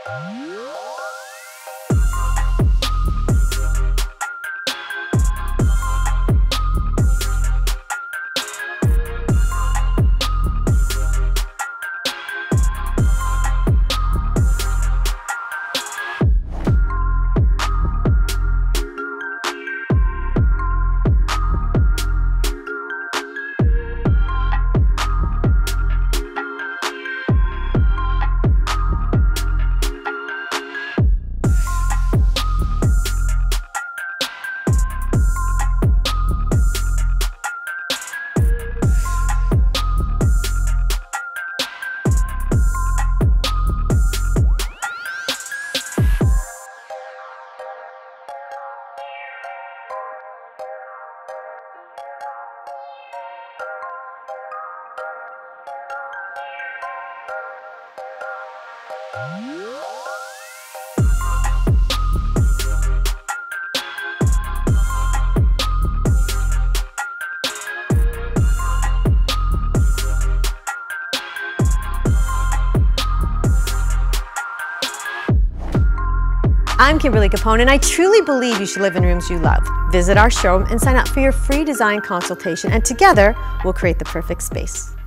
I'm Kimmberly Capone, and I truly believe you should live in rooms you love. Visit our showroom and sign up for your free design consultation, and together we'll create the perfect space.